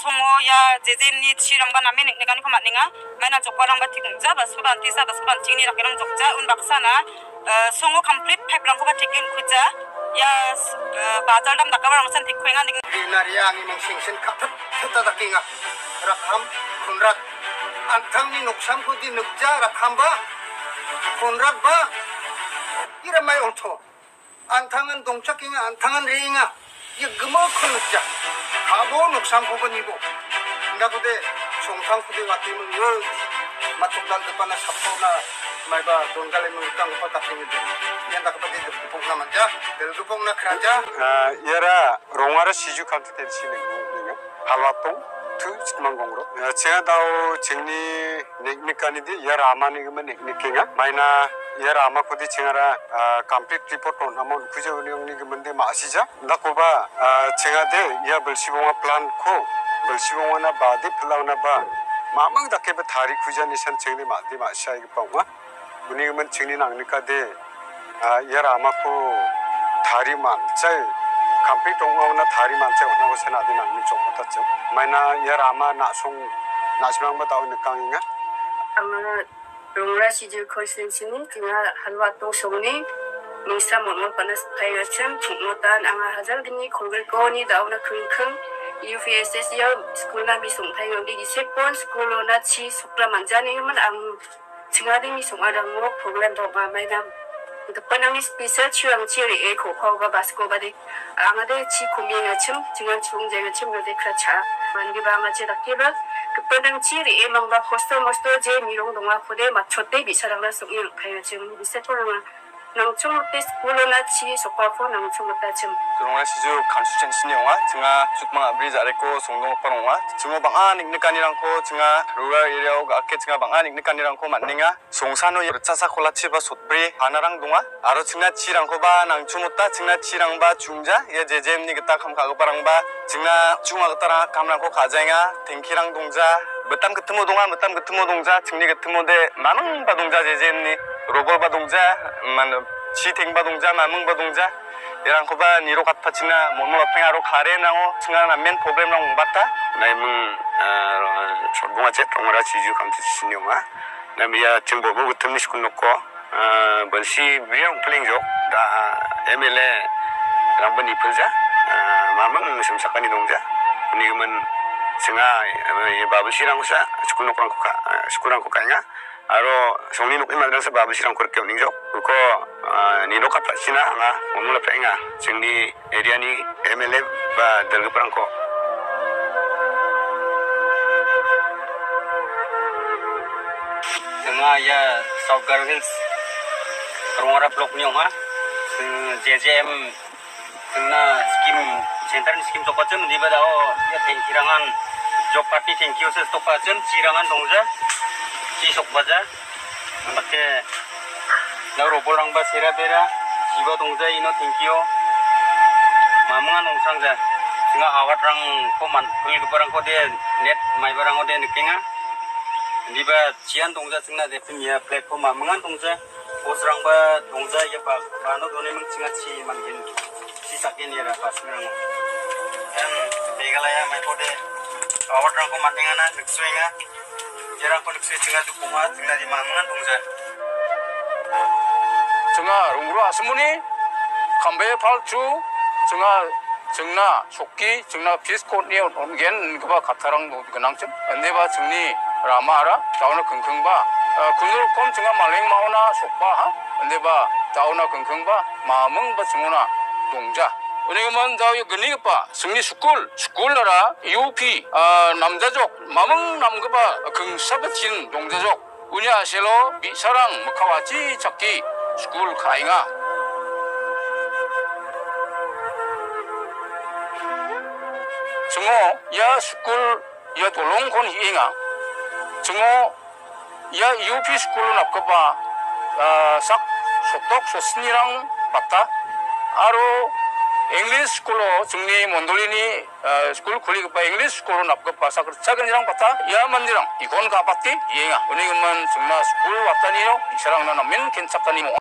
songo ya jejem ni chiram ba namen ne kan ko matninga mana jokparang ba tikungja ba suban tisa ba suban chini rakirang jokja un baksana songo complete pipe rang ko ba tikin kuja ya bazar dam dakabarang san tikkuinga ning dinariang ning singsen kapet thata dakinga rakham khunrat antang ni nuksam ko di nukja rakham ba khunrat ba iramai onto 안탕은 동착킹아 안탕은 레잉아 이 그만큼 자 가보 녹상 부분이고 나고대 송상푸대 같으면 여 마통달 드파나 사포나 말바 돈갈에 물강 거 같은데 년다 그때 복나만 자 델도 복나 크라자 얘라 롱아라 시주 칸트 텔시네 거 할라통 투 스망공으로 제가 다오 쟁리 넥닉간인데 얘라 아마니 그만 넥닉킹아 마이나 얘라 아마 코디 쟁아라 complete report on amount 구조운영이 그만데 마시자 나코바 쟁아데 야 벌시봉아 플랜 코 벌시봉아나 바데 플라우나 바 마망 다케베 다리 구자니션 쟁리 마데 마시아 이거 빠와 우니 그만 쟁리 나니까데 얘라 아마 코 다리 만짤 complete 옹아우나 다리 만짤 오나고 세나데 나니 좀 못했죠 마이나 얘라 아마 나송 나시망바 다오는 강인가 아마 롱라 시즈 컨센스니 그냥 한와동 소문이 농사 먹는 거는 파이어쯤 중노단 아마 하자르니 공글 거니 나오나 큰큰 UVSS요 스쿨나 미송 파이어리 이세번 스쿨로나 치 속라 만자니면 안 증아리 미송 아랑로 프로그램 도가 마이나 그뻔한 스피서 치왕 치리 에코 코가 바스코바디 아마데 치 고미가 침 증안 중재가 침 요데 크라차 만기 바마치 닥티바 그뻔한 치리 에망바 호스토 제 미롱 동아 포데 맞췄대 비사랑라 속이 파이어 좀 리셋토르마 낭총때 스쿨로나 치 속바포 낭총때 침 그동안 시주 간수천신 영화 증아 죽방 브리즈 아래고 송동 오빠 영화 증어 방안 익니까니랑코 증아 루라 이래오가 아케 증아 방안 익니까니랑코 만닝아 송산호 여차사 콜라치바 솥브리 하나랑 동아 아로 증나 치랑코바 낭추못다 증나 치랑바 중자 예 제제엠니 그따 감가고바랑바 증나 중아그따라 감랑코 가자잉아 댕키랑 동자 몇담 그트모 동아 몇담 그트모 동자 증리 그트모데 마망바 동자 제제엠니 로벌바 동자 만 치탱바 동자 마망바 동자 이랑 코바 니로 갓파치나 모노 앞행하로 가레나고 승하나면 프로그램랑 봤다 나이문 초봉아 제통으로 지주 감투신 영화 나미야 정보부 같은 미스군 놓고 번시 위랑 플링조 다 MLA 랑번 이플자 마망 심사관이 동자 니그만 승하 바부시랑 우사 스군 놓고 스군랑 코카냐 aro songni nuk imal dan sebab sirang kur keu ningjok ko ni nok apa sina nga omula penga singni area ni MLA ba dalga prangko tengah ya Southern Hills Rongara blok ni ha JJM tengah skim center skim tokacem di badao ya tengkirangan job party thank you se tokacem cirangan dongja Cisok baja, pakai narobolang ba sera-bera, siwa dongja ino tingkio, mamungan ongsangja, singa awat rang ko man, pulil barang ko de net, mai barang ko de nikinga, di ba cian dongja singa de punya platform mamungan dongja, bos rang ba dongja ya ba, bano doni mung singa ci mangin, sisakin ya pas merang, dan begalaya mai ko de awat rang ko mandingana, niksuinga. Jarang konek saya tinggal di rumah, tinggal di mamangan dongja. 정아 롱으로 아스무니 감베 팔주 정아 정나 속기 정나 비스코니 온겐 그바 카타랑 그낭점 안데바 정니 라마라 다우나 긍긍바 군으로 꼼 정아 말랭 마오나 속바 안데바 다우나 긍긍바 마멍바 정오나 동자 은행만 다요 근리급바 승리 스쿨러라 UP 남자족 마멍 남급바 긍사버친 동자족 은야셀로 미사랑 무카와지 찾기 스쿨 가잉아 정오 야 스쿨 야 돌롱콘 히잉아 정오 야 UP 스쿨로 납급바 싹 속독 소스니랑 맞다 아로 English 스쿨로 정리 몬돌리니 스쿨 쿨리급바 English 스쿨로 납급바 싹 작은이랑 봤다 야 만디랑 이건 가봤디 이행아 은행은 정말 스쿨 왔다니요 이 사람 나는 맨 괜찮다니